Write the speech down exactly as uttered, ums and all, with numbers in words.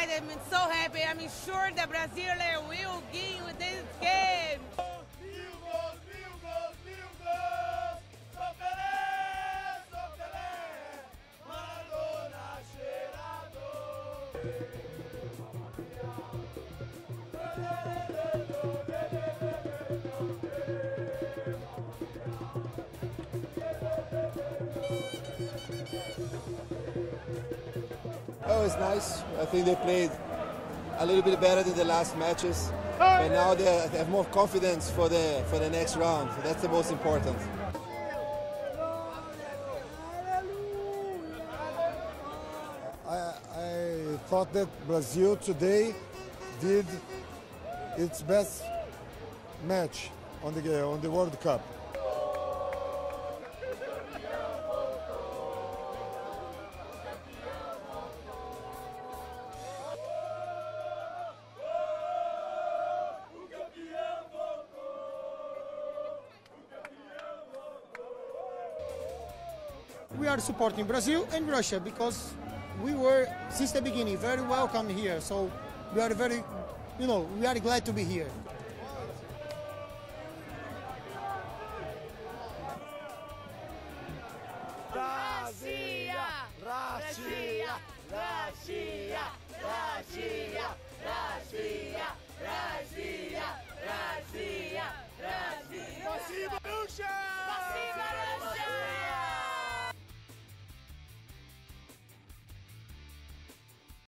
excited. I'm so happy. I'm sure that Brazil will win this game. Oh, it's nice. I think they played a little bit better than the last matches, and now they have more confidence for the for the next round. So that's the most important. I, I thought that Brazil today did its best match on the on the World Cup. We are supporting Brazil and Russia because we were, since the beginning, very welcome here. So we are very, you know, we are glad to be here. Russia! Russia! Russia! Russia! Russia!